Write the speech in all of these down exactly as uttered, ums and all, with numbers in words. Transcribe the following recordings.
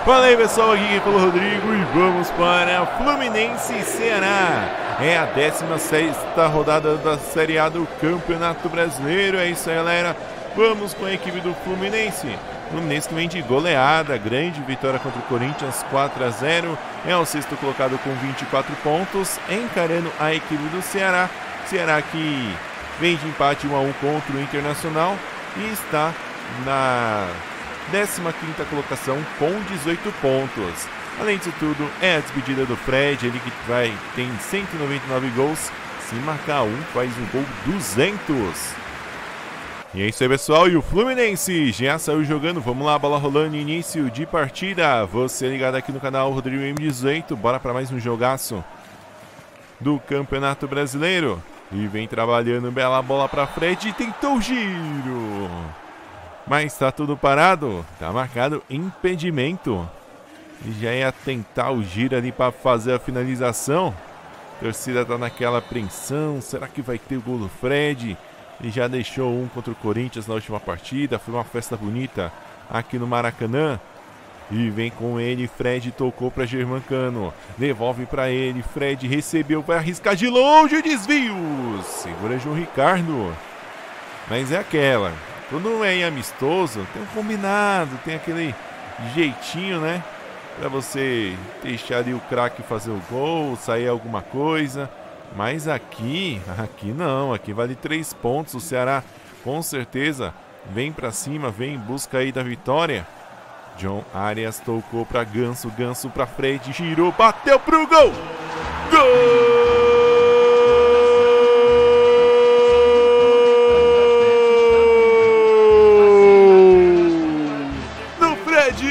Fala aí pessoal, aqui quem falou Rodrigo e vamos para Fluminense e Ceará. É a décima sexta rodada da Série A do Campeonato Brasileiro. É isso aí, galera. Vamos com a equipe do Fluminense. Fluminense que vem de goleada, grande vitória contra o Corinthians, quatro a zero. É o sexto colocado com vinte e quatro pontos, encarando a equipe do Ceará. Ceará que vem de empate um a um contra o Internacional e está na décima quinta colocação com dezoito pontos. Além disso tudo, é a despedida do Fred, ele que vai, tem cento e noventa e nove gols. Se marcar um, faz o gol duzentos. E é isso aí, pessoal. E o Fluminense já saiu jogando. Vamos lá, bola rolando, início de partida. Você ligado aqui no canal Rodrigo M dezoito. Bora para mais um jogaço do Campeonato Brasileiro. E vem trabalhando, bela bola para Fred. Tentou o giro, mas tá tudo parado. Tá marcado impedimento. E já ia tentar o giro ali para fazer a finalização. A torcida tá naquela apreensão. Será que vai ter o gol do Fred? Ele já deixou um contra o Corinthians na última partida. Foi uma festa bonita aqui no Maracanã. E vem com ele, Fred tocou para Germancano. Devolve para ele, Fred recebeu, vai arriscar de longe o desvio. Segura João Ricardo. Mas é aquela, quando é amistoso, tem um combinado, tem aquele jeitinho, né? Para você deixar ali o craque fazer o gol, sair alguma coisa. Mas aqui, aqui não, aqui vale três pontos. O Ceará com certeza vem para cima, vem em busca aí da vitória. John Arias tocou para Ganso, Ganso para Fred, girou, bateu pro gol! Gol! Do Fred!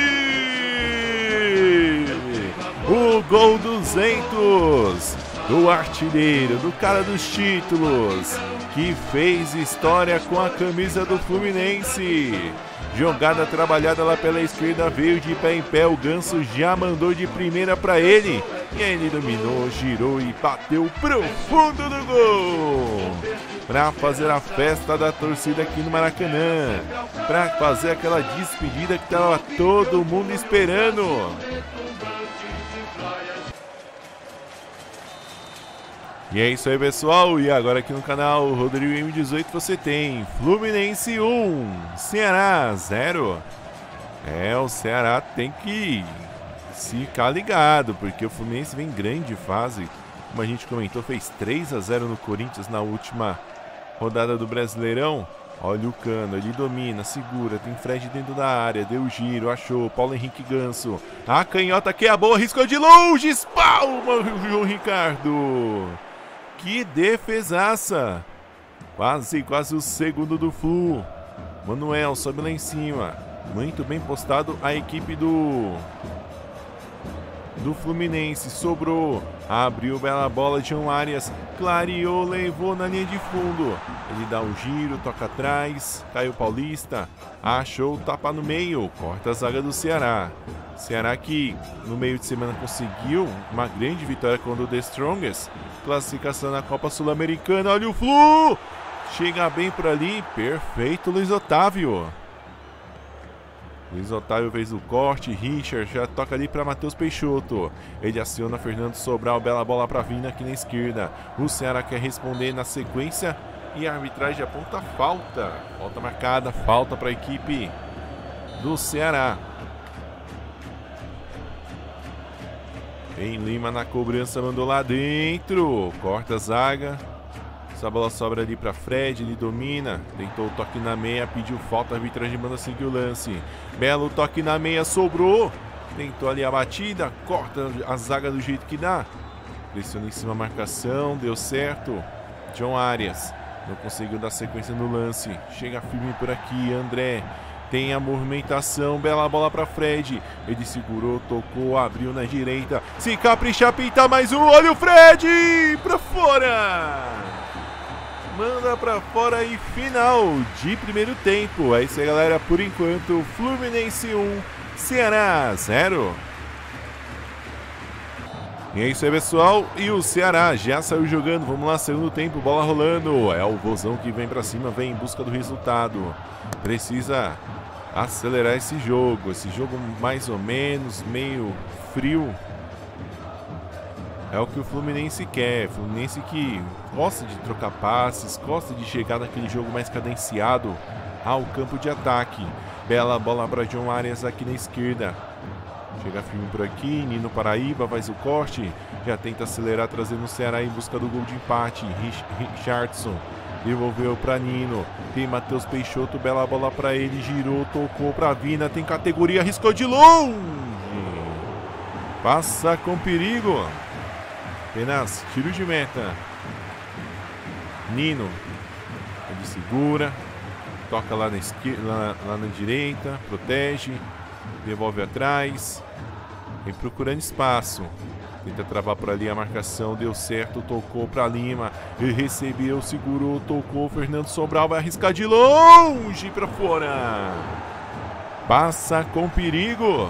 O gol duzentos do artilheiro, do cara dos títulos, que fez história com a camisa do Fluminense. Jogada trabalhada lá pela esquerda, veio de pé em pé, o Ganso já mandou de primeira para ele. E aí ele dominou, girou e bateu pro fundo do gol. Para fazer a festa da torcida aqui no Maracanã. Para fazer aquela despedida que estava todo mundo esperando. E é isso aí, pessoal, e agora aqui no canal Rodrigo M dezoito você tem Fluminense um, Ceará zero. É, o Ceará tem que ficar ligado, porque o Fluminense vem em grande fase. Como a gente comentou, fez três a zero no Corinthians na última rodada do Brasileirão. Olha o Cano, ele domina, segura, tem Fred dentro da área, deu giro, achou, Paulo Henrique Ganso. A canhota que é a boa, arriscou de longe, espalma o João Ricardo. Que defesaça! Quase, quase o segundo do Flu. Manuel sobe lá em cima. Muito bem postado a equipe do do Fluminense. Sobrou. Abriu bela bola de John Arias. Clareou, levou na linha de fundo. Ele dá um giro, toca atrás. Caio Paulista. Achou, tapa no meio. Corta a zaga do Ceará. Ceará que no meio de semana conseguiu uma grande vitória contra o The Strongest. Classificação na Copa Sul-Americana. Olha o Flu! Chega bem por ali. Perfeito, Luiz Otávio. Luiz Otávio fez o corte. Richard já toca ali para Matheus Peixoto. Ele aciona Fernando Sobral. Bela bola para Vina aqui na esquerda. O Ceará quer responder na sequência. E a arbitragem aponta falta. Falta marcada. Falta para a equipe do Ceará. Tem Lima na cobrança, mandou lá dentro. Corta a zaga. Essa bola sobra ali para Fred, ele domina. Tentou o toque na meia, pediu falta, a arbitragem manda seguir o lance. Belo toque na meia, sobrou. Tentou ali a batida, corta a zaga do jeito que dá. Pressiona em cima a marcação, deu certo. John Arias não conseguiu dar sequência no lance. Chega firme por aqui, André. Tem a movimentação, bela bola para Fred. Ele segurou, tocou, abriu na direita. Se caprichar, pinta mais um. Olha o Fred! Pra fora! Manda pra fora e final de primeiro tempo. É isso aí, galera. Por enquanto, Fluminense um, Ceará zero. E é isso aí, pessoal. E o Ceará já saiu jogando. Vamos lá, segundo tempo, bola rolando. É o Vozão que vem pra cima, vem em busca do resultado. Precisa acelerar esse jogo. Esse jogo mais ou menos, meio frio. É o que o Fluminense quer. Fluminense que gosta de trocar passes, gosta de chegar naquele jogo mais cadenciado ao campo de ataque. Bela bola para John Arias aqui na esquerda. Chega firme por aqui, Nino Paraíba faz o corte. Já tenta acelerar, trazendo o Ceará em busca do gol de empate. Rich, Richardson devolveu para Nino. Tem Matheus Peixoto, bela bola para ele. Girou, tocou para Vina. Tem categoria, arriscou de longe. Passa com perigo. Apenas tiro de meta. Nino. Ele segura. Toca lá na esquerda, lá, lá na direita. Protege. Devolve atrás. Vem procurando espaço. Tenta travar por ali a marcação. Deu certo. Tocou para Lima. Ele recebeu, segurou, tocou. Fernando Sobral vai arriscar de longe para fora. Passa com perigo.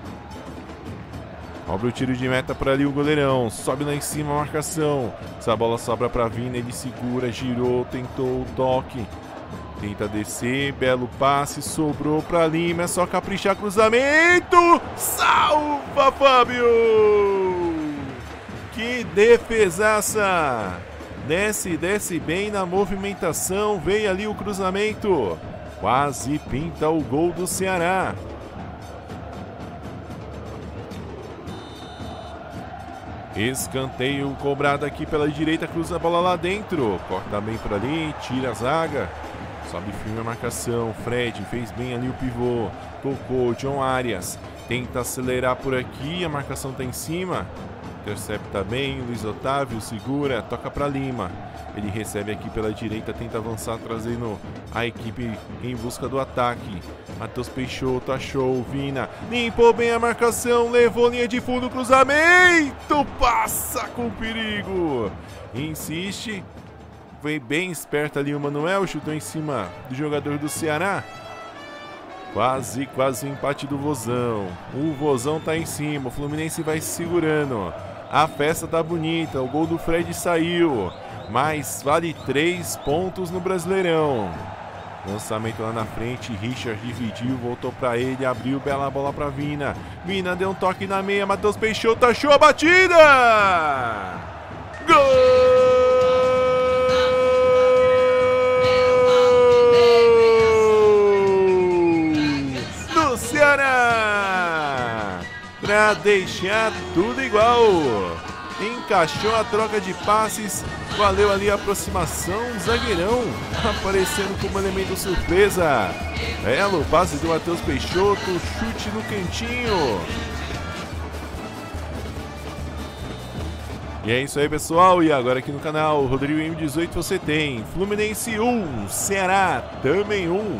Abre o tiro de meta por ali o goleirão. Sobe lá em cima a marcação. Essa bola sobra para Vina. Ele segura, girou, tentou o toque. Tenta descer. Belo passe. Sobrou para Lima. É só caprichar cruzamento. Salva, Fábio! Que defesaça! Desce, desce bem na movimentação. Veio ali o cruzamento. Quase pinta o gol do Ceará. Escanteio cobrado aqui pela direita, cruza a bola lá dentro. Corta bem por ali, tira a zaga. Sobe firme a marcação. Fred fez bem ali o pivô. Tocou, John Arias. Tenta acelerar por aqui, a marcação tá em cima. Intercepta bem, Luiz Otávio segura, toca para Lima. Ele recebe aqui pela direita, tenta avançar, trazendo a equipe em busca do ataque. Matheus Peixoto achou, Vina limpou bem a marcação, levou linha de fundo, cruzamento, passa com perigo. Insiste, foi bem esperto ali o Manuel, chutou em cima do jogador do Ceará. Quase, quase o empate do Vozão. O Vozão tá em cima, o Fluminense vai se segurando. A festa tá bonita, o gol do Fred saiu. Mas vale três pontos no Brasileirão. Lançamento lá na frente, Richard dividiu, voltou pra ele, abriu, bela bola pra Vina. Vina deu um toque na meia, Matheus Peixoto achou a batida! Gol! Do Ceará! Pra deixar tudo igual. Encaixou a troca de passes, valeu ali a aproximação, zagueirão aparecendo como elemento surpresa. Belo passe do Matheus Peixoto, chute no cantinho. E é isso aí, pessoal, e agora aqui no canal Rodrigo M dezoito você tem Fluminense um, Ceará também um.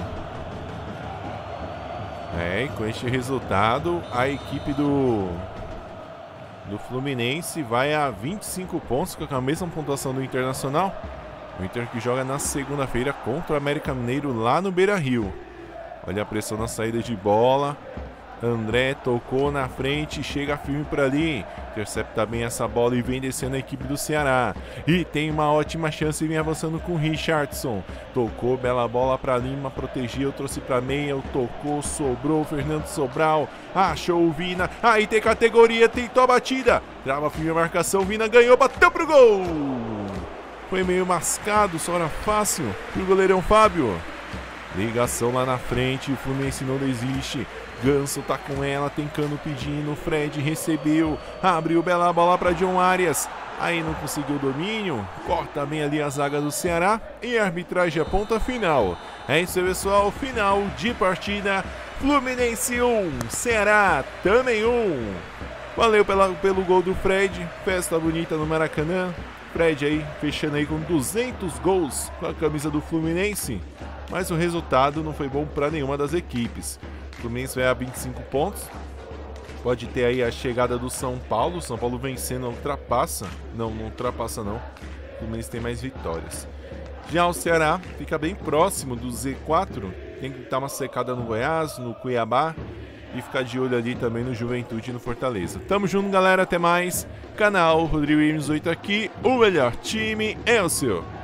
É, e com este resultado a equipe do... do Fluminense vai a vinte e cinco pontos, com a mesma pontuação do Internacional. O Inter que joga na segunda-feira contra o América Mineiro lá no Beira-Rio. Olha a pressão na saída de bola. André tocou na frente, chega firme por ali. Intercepta bem essa bola e vem descendo a equipe do Ceará. E tem uma ótima chance e vem avançando com o Richardson. Tocou, bela bola para Lima, protegeu, trouxe para meia, tocou, sobrou, Fernando Sobral. Achou o Vina, aí tem categoria, tentou a batida. Trava firme a marcação, Vina ganhou, bateu pro gol. Foi meio mascado, só era fácil pro goleirão Fábio. Ligação lá na frente, o Fluminense não desiste. Ganso tá com ela, tem Cano pedindo, Fred recebeu, abriu bela bola para John Arias. Aí não conseguiu o domínio, corta bem ali a zaga do Ceará e a arbitragem aponta final. É isso aí, pessoal, final de partida, Fluminense um, Ceará também um. Valeu pela, pelo gol do Fred, festa bonita no Maracanã. Fred aí fechando aí com duzentos gols com a camisa do Fluminense, mas o resultado não foi bom para nenhuma das equipes. O Fluminense vai a vinte e cinco pontos. Pode ter aí a chegada do São Paulo. São Paulo vencendo, ultrapassa. Não, não ultrapassa não. O Fluminense tem mais vitórias. Já o Ceará fica bem próximo do Z quatro. Tem que dar uma secada no Goiás, no Cuiabá. E ficar de olho ali também no Juventude e no Fortaleza. Tamo junto, galera. Até mais. Canal Rodrigo M dezoito aqui. O melhor time é o seu.